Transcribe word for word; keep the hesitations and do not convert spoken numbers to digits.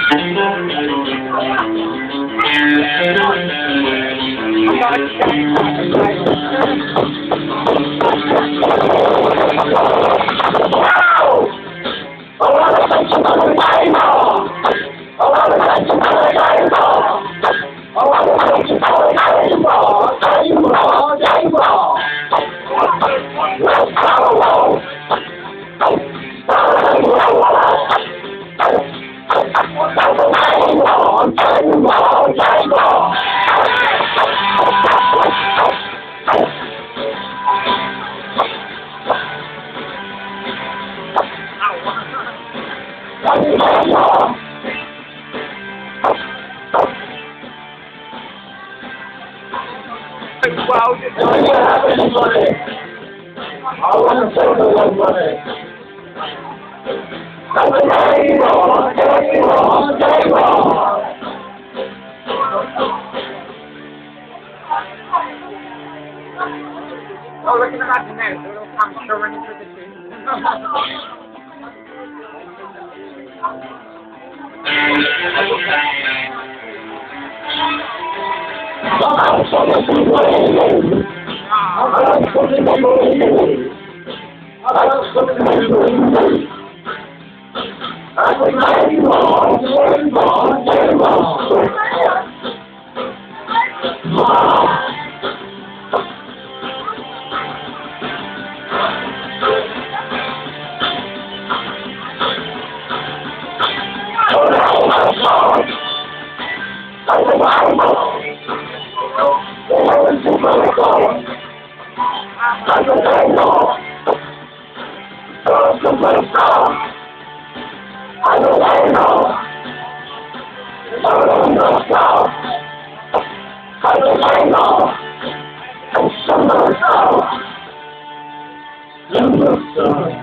Wow, you don't have any money. I want to say no one money. That's a game on, game on, game on. Oh, look at the back now, the little hamster running through the tube. I'm sorry for the way. I'm sorry for the way. I'm sorry for the way. I'm a game on, game on, game on. I'm